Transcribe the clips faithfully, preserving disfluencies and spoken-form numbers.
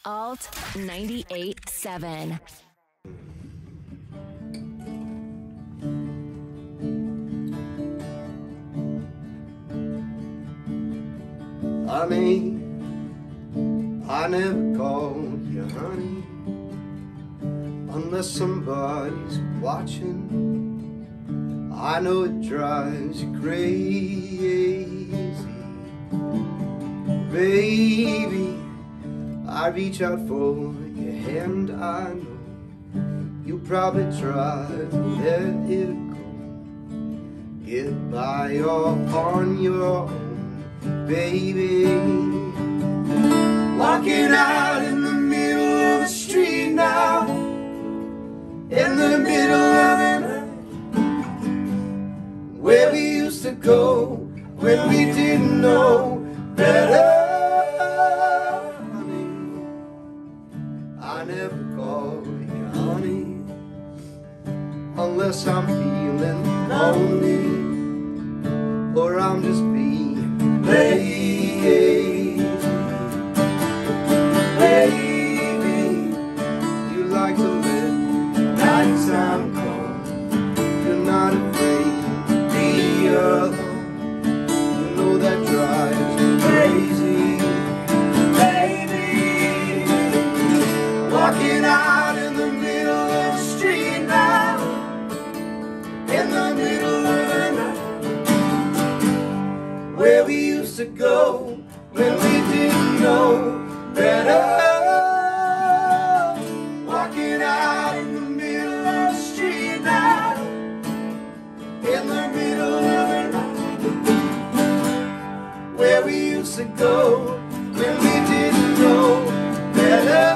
Alt ninety-eight seven. Honey, I never call you honey unless somebody's watching. I know it drives you crazy, baby. I reach out for your hand, I know you probably try to let it go. Get by all on your own, baby. Walking out in the middle of the street now, in the middle of the night, where we used to go when we didn't know better. Honey, I never call you honey unless I'm feeling lonely or I'm just being lazy. Baby, you like to let nighttime come. You're not afraid to be alone. You know that drives me crazy. Baby, walking out in the middle of the street now, in the middle of the night, where we used to go when we didn't know better. Walking out in the middle of the street now, in the middle of the night, where we used to go when we didn't know better.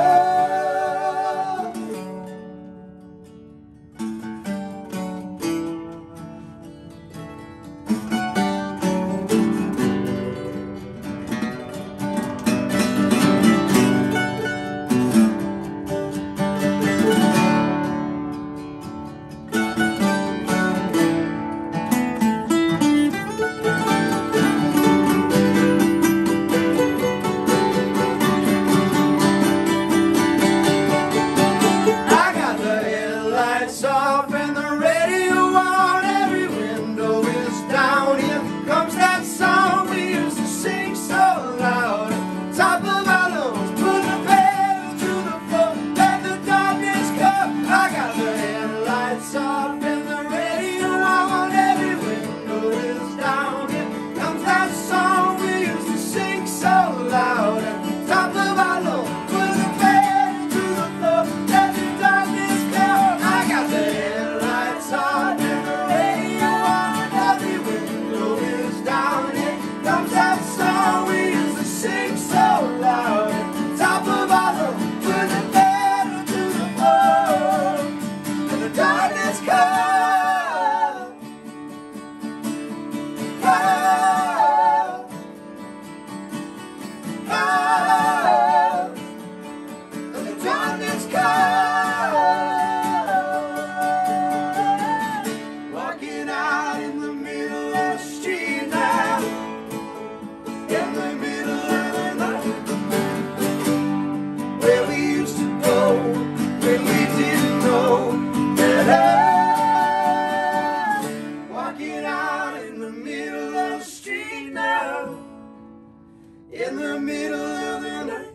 Off and the radio on, every window is down. Here comes that song we used to sing so loud. Top of our lungs, put the pedal to the floor, let the darkness come. I got the headlights off and the radio on, every window is down. Here comes that song we used to sing so loud. Top of our lungs, put the pedal to the floor, let the darkness come. I got the headlights on and the radio on, every window is down. Here comes that song we used to sing so loud. Top of our lungs, put the pedal to the floor, and the darkness comes, comes, comes, and the darkness comes. Walking out in the middle of the street now, in the middle of the night, where we used to go when we didn't know better. Walking out in the middle of the street now, in the middle of the night,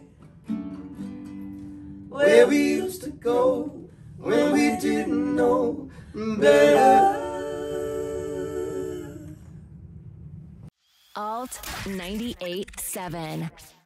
where we used to go when we didn't know better. Alt ninety-eight seven.